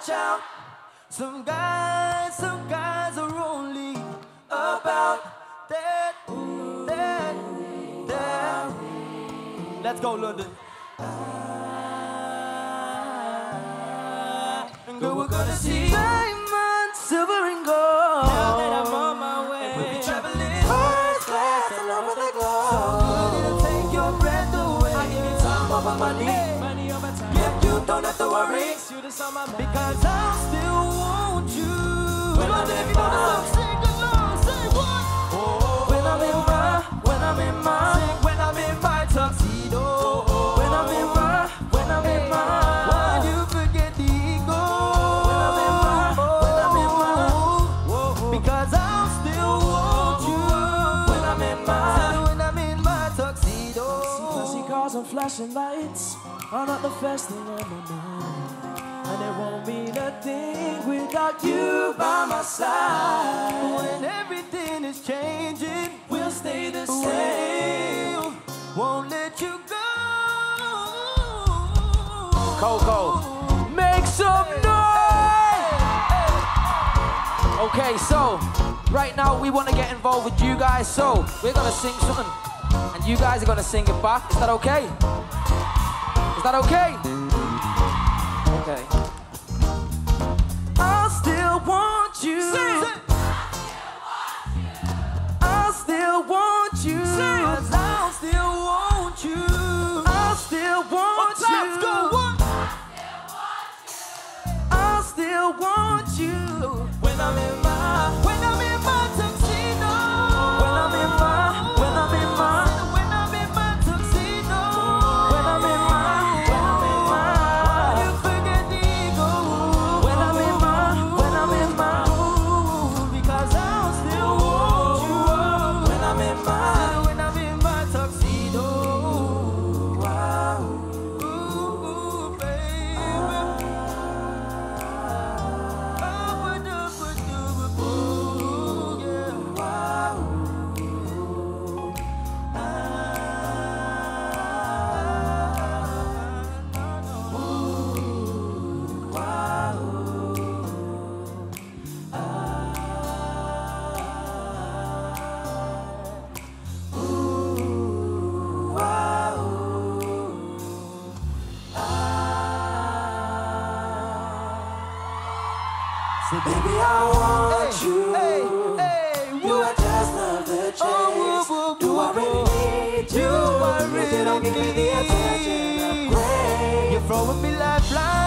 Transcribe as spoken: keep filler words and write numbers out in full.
watch out. Some guys, some guys are only about that, that, that. Let's go, London. And girl, we're gonna see diamonds, silver and gold. Now that I'm on my way, and we'll be traveling first class all over the globe. So good it'll take your breath away. I give you time over money, money over time. Yeah, you don't have to worry, because I'll still want you. When I'm in my, sing along, say what? Oh, when I'm in my, when I'm in my, when I'm in my tuxedo. When I'm in my, when I'm in my, why you forget the ego? When I'm in my, when I'm in my, because I'll still want you. When I'm in my, when I'm in my tuxedo. See cars and flashing lights are not the first thing on my mind. And it won't mean a thing without you by my side. When everything is changing, we'll stay the same. Won't let you go. Coco, make some noise! Okay, so right now we want to get involved with you guys. So we're gonna sing something, and you guys are gonna sing it back. Is that okay? Is that okay? Okay. I'll still want you. I'll still want you. I'll still want you. I'll still want you. I'll still want you. When I'm in my, when I'm in my tuxedo. When I'm in my, when I'm in my, when I'm in my tuxedo. When I'm in my, when I'm in my, why you forget the ego? When I'm in my, when I'm in my, because I'll still want you. When I'm in my, when I'm in my tuxedo. Wow, ooh, baby. So baby, I want hey, you. Hey, hey, do I just love the chase? Oh, woo, woo, do I really need you? Do I really if you don't give me the attention, I'm great. You're throwing me like flies.